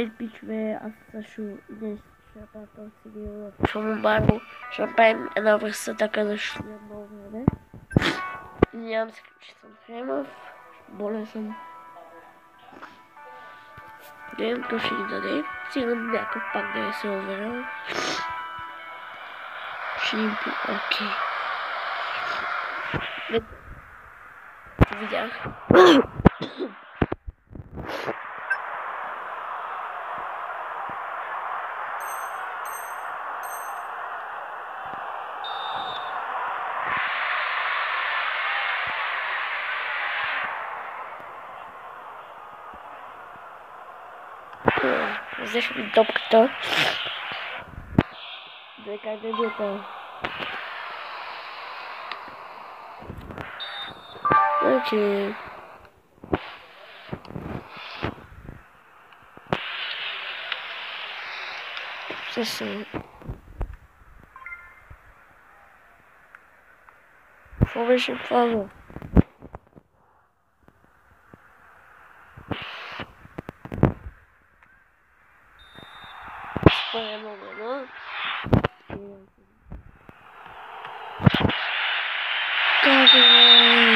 Здравейте, пичове, аз също днес ще направя този видео в Шумобаро. Ще направим една връзка така, защото няма много време. Нямам се, че съм хремав. Болен съм. Гледам, то ще ги даде. Сигурно някакъв пак да е се уверял. Ще им по... Окей. Видях. Взех ми топката. Дай как да е това. Окей. Също. Какво беше плана? Според много едно. Как е?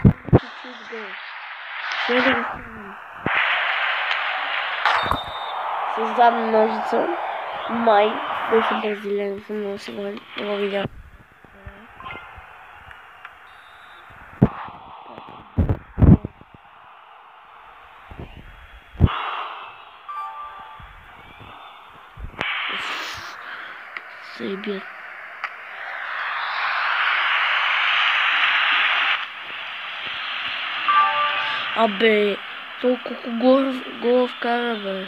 С задна ножица. Май беше бразилен, съм много сигурен. Не го видях. Се бият. Абе, толкова гола вкара, бе.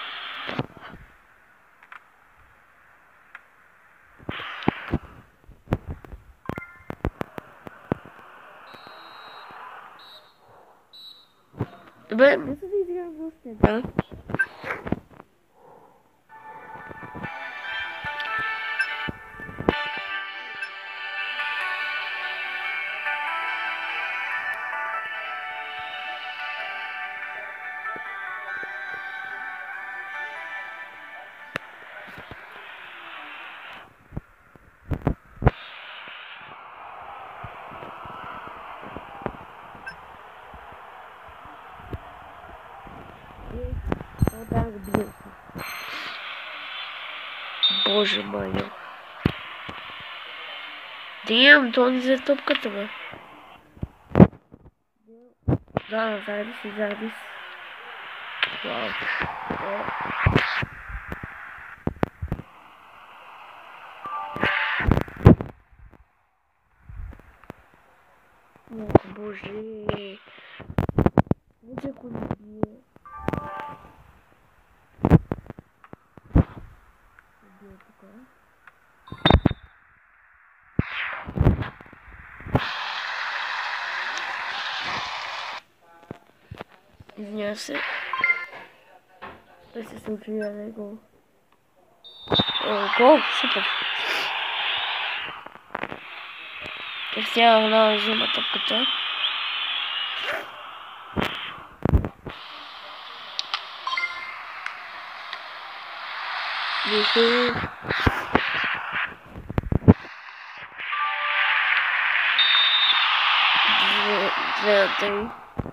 Бе, не се да изиграм въобще, да? Боже мой. Дим, то не взе топката, бе. Да, заради си. Вау. Боже. Видя ако не бие. Бие тук. Извиня се. Да се случи да е гол. Гол, супер. Кристиано Роналдо взема топката. Вихи. Две от три.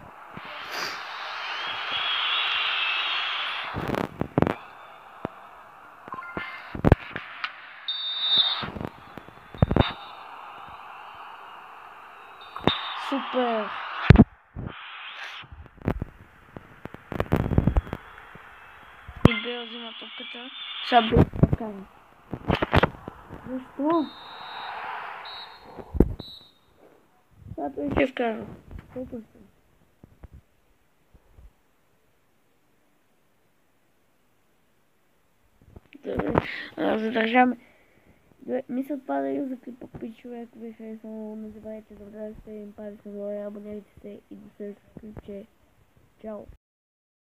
Супер! И Бел взема топката. Сега Бел вкара. Защо? Сега той ще вкара. Колко съм? Добре. Задържаме. Мисля това да е за клипа, пичове, ако ви харесало, не забравяйте да вдадете им палец нагоре, абонирайте се и до следващото клипче. Чао!